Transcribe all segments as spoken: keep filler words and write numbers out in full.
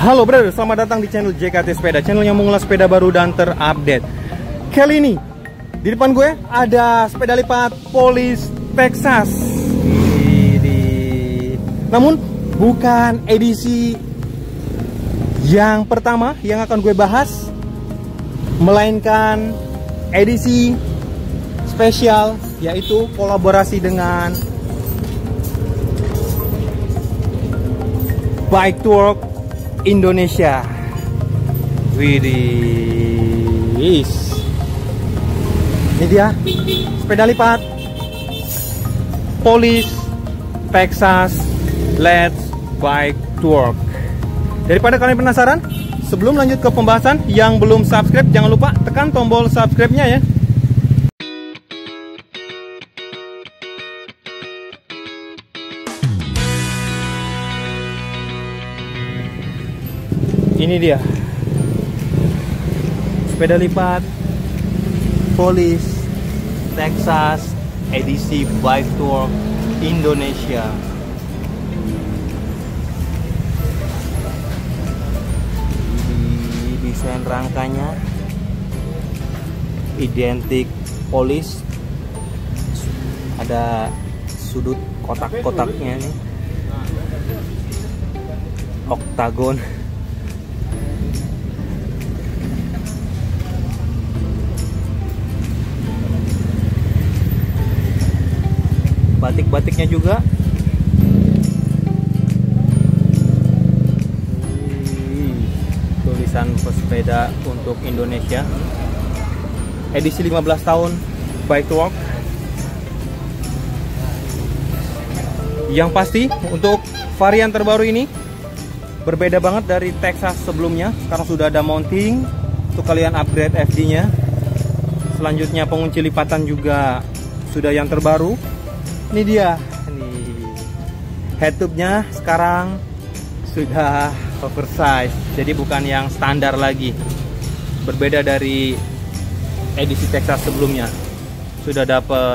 Halo brother, selamat datang di channel J K T Sepeda, channel yang mengulas sepeda baru dan terupdate. Kali ini di depan gue ada sepeda lipat Police Texas. Namun bukan edisi yang pertama yang akan gue bahas, melainkan edisi spesial, yaitu kolaborasi dengan Bike to Work Indonesia. Widih, ini dia sepeda lipat Police Texas Let's Bike to Work. Daripada kalian penasaran, sebelum lanjut ke pembahasan, yang belum subscribe jangan lupa tekan tombol subscribe-nya ya. Ini dia sepeda lipat Police Texas edisi Bike to Work Indonesia. Di desain rangkanya identik Police, ada sudut kotak-kotaknya nih, oktagon. Batik-batiknya juga tulisan pesepeda untuk Indonesia, edisi lima belas tahun Bike to Work. Yang pasti untuk varian terbaru ini berbeda banget dari Texas sebelumnya, karena sudah ada mounting untuk kalian upgrade F D nya. Selanjutnya pengunci lipatan juga sudah yang terbaru. Ini dia, nih head tube-nya sekarang sudah oversize, jadi bukan yang standar lagi. Berbeda dari edisi Texas sebelumnya. Sudah dapat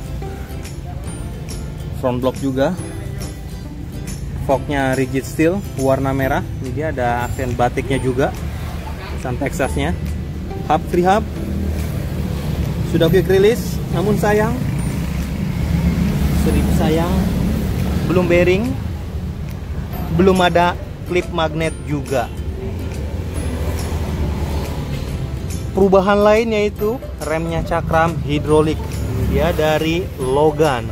front block juga. Forknya rigid steel warna merah. Ini dia, ada aksen batiknya juga, pesan Texasnya. Hub free hub sudah quick release, namun sayang Sedikit sayang belum bearing, belum ada klip magnet juga. Perubahan lain yaitu remnya cakram hidrolik. Ini dia dari Logan.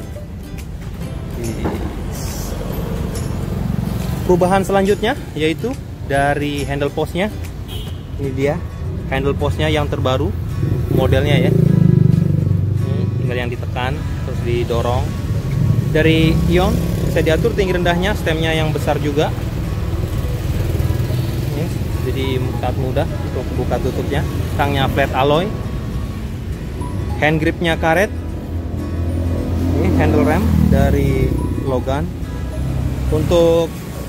Perubahan selanjutnya yaitu dari handle postnya. Ini dia handle postnya yang terbaru modelnya ya. Ini tinggal yang ditekan terus didorong. Dari Ion bisa diatur tinggi rendahnya, stemnya yang besar juga. Ini, jadi sangat mudah untuk buka tutupnya. Stangnya flat alloy, hand gripnya karet. Ini handle rem dari Logan. Untuk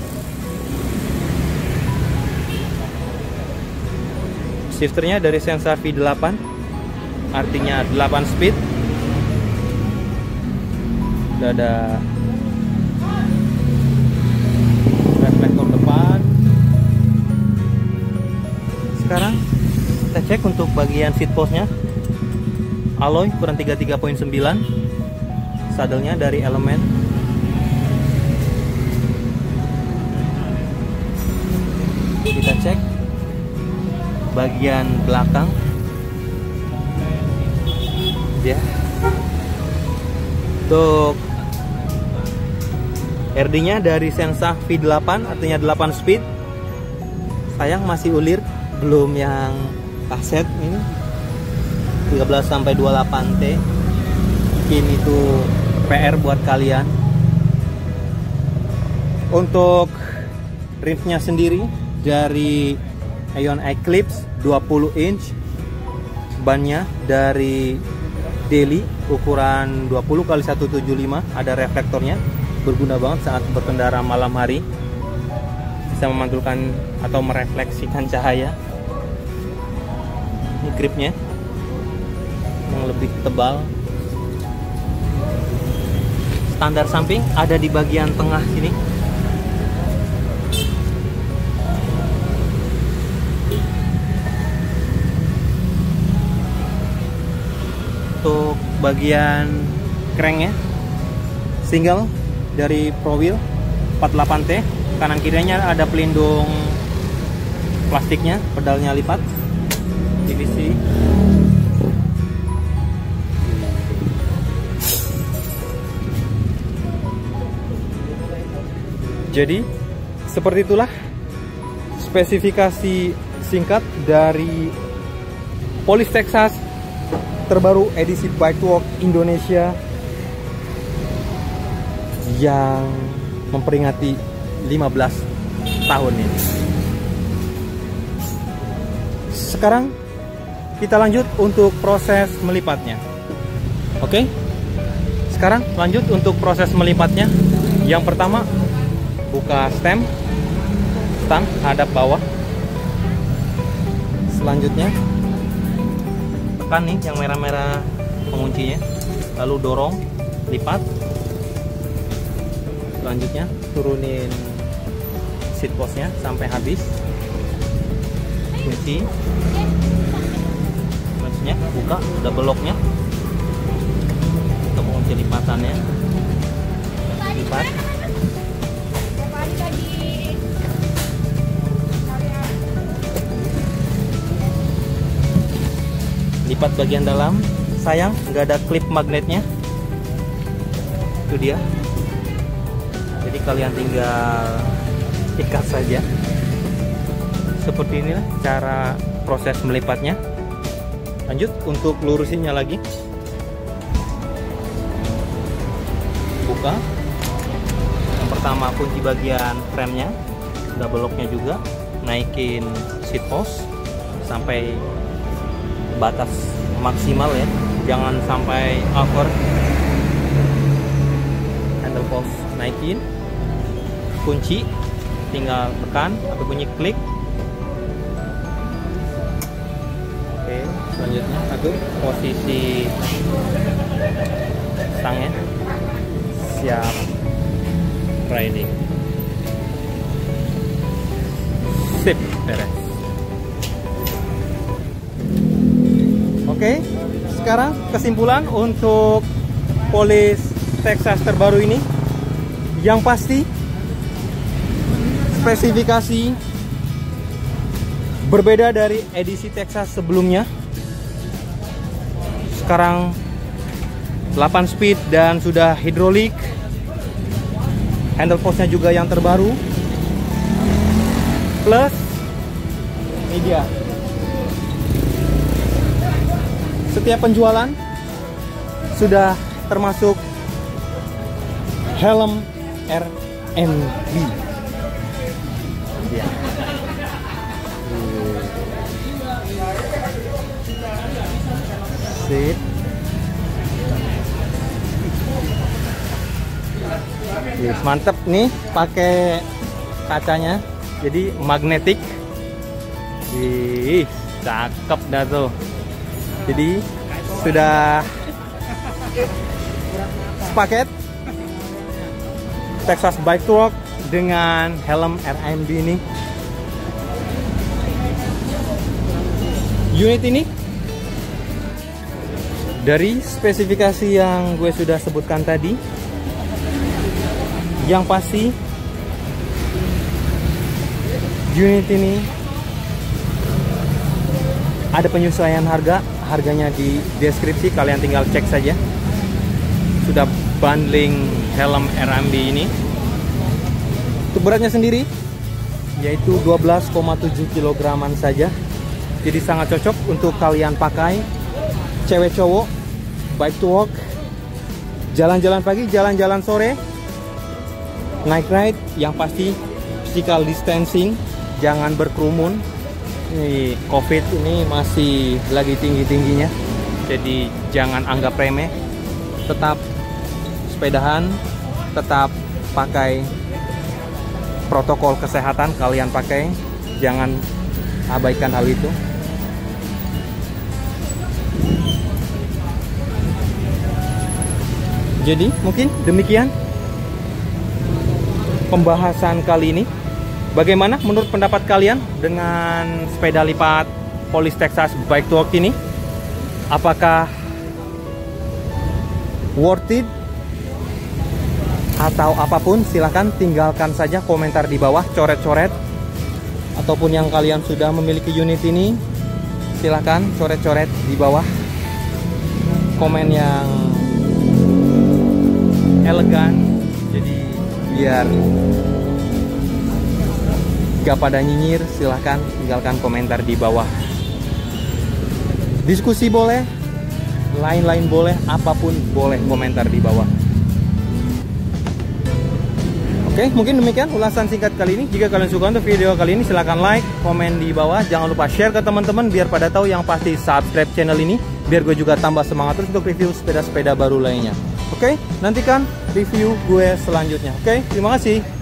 shifternya dari Sensa V delapan, artinya delapan speed. Sudah ada reflektor depan. Sekarang kita cek untuk bagian seat postnya. Alloy ukuran tiga puluh tiga koma sembilan. Sadelnya dari Element. Kita cek bagian belakang. Ya. Untuk R D-nya dari Sensa V delapan, artinya delapan speed. Sayang masih ulir, belum yang kaset ini tiga belas sampai dua puluh delapan T. Mungkin itu P R buat kalian. Untuk rimnya sendiri dari Ion Eclipse dua puluh inch. Bannya dari Daily ukuran dua puluh kali seratus tujuh puluh lima, ada reflektornya, berguna banget saat berkendara malam hari, bisa memantulkan atau merefleksikan cahaya. Ini gripnya yang lebih tebal. Standar samping ada di bagian tengah sini. untuk bagian cranknya single dari Pro Wheel empat puluh delapan T. Kanan kirinya ada pelindung plastiknya, pedalnya lipat P V C. Jadi seperti itulah spesifikasi singkat dari Polish Texas terbaru edisi Bike to Work Indonesia yang memperingati lima belas tahun ini. Sekarang kita lanjut untuk proses melipatnya. Oke? Sekarang lanjut untuk proses melipatnya. Yang pertama, buka stem, stand hadap bawah. Selanjutnya tekan nih yang merah-merah penguncinya, lalu dorong, lipat. Selanjutnya turunin seat postnya sampai habis, kunci, maksudnya buka double locknya untuk mengunci lipatannya, lipat. Lipat bagian dalam. Sayang nggak ada klip magnetnya, itu dia. Jadi kalian tinggal ikat saja. Seperti inilah cara proses melipatnya. Lanjut untuk lurusinnya lagi. Buka. Yang pertama kunci bagian frame-nya, double lock-nya juga. Naikin seat post sampai batas maksimal ya, jangan sampai over. Handle post naikin, kunci tinggal tekan atau bunyi klik. Oke, selanjutnya atur posisi stangnya, siap riding. Sip, beres. Oke, sekarang kesimpulan untuk Polish Texas terbaru ini. Yang pasti spesifikasi berbeda dari edisi Texas sebelumnya. Sekarang delapan speed dan sudah hidrolik. Handle postnya juga yang terbaru. Plus ini dia, setiap penjualan sudah termasuk helm R M B. Ya. Sip. Yes, mantep nih pakai kacanya, jadi magnetik. Ih, cakep dah tuh. Jadi sudah sepaket Texas Bike to Work dengan helm R M B ini. Unit ini dari spesifikasi yang gue sudah sebutkan tadi, yang pasti unit ini ada penyesuaian harga. Harganya di deskripsi, kalian tinggal cek saja. Sudah bundling helm R M B ini. Untuk beratnya sendiri yaitu dua belas koma tujuh kilograman saja. Jadi sangat cocok untuk kalian pakai cewek cowok bike to work, jalan-jalan pagi, jalan-jalan sore, night ride. Yang pasti physical distancing, jangan berkerumun. Ini COVID ini masih lagi tinggi-tingginya, jadi jangan anggap remeh. Tetap sepedahan, tetap pakai protokol kesehatan, kalian pakai, jangan abaikan hal itu. Jadi mungkin demikian pembahasan kali ini. Bagaimana menurut pendapat kalian dengan sepeda lipat Polish Texas Bike to Work ini? Apakah worth it atau apapun, silahkan tinggalkan saja komentar di bawah, coret-coret. Ataupun yang kalian sudah memiliki unit ini, silahkan coret-coret di bawah, komen yang elegan, jadi biar gak pada nyinyir. Silahkan tinggalkan komentar di bawah. Diskusi boleh, lain-lain boleh, apapun boleh komentar di bawah. Oke, mungkin demikian ulasan singkat kali ini. Jika kalian suka untuk video kali ini, silahkan like, komen di bawah. Jangan lupa share ke teman-teman biar pada tahu. Yang pasti subscribe channel ini biar gue juga tambah semangat terus untuk review sepeda-sepeda baru lainnya. Oke, nantikan review gue selanjutnya. Oke, terima kasih.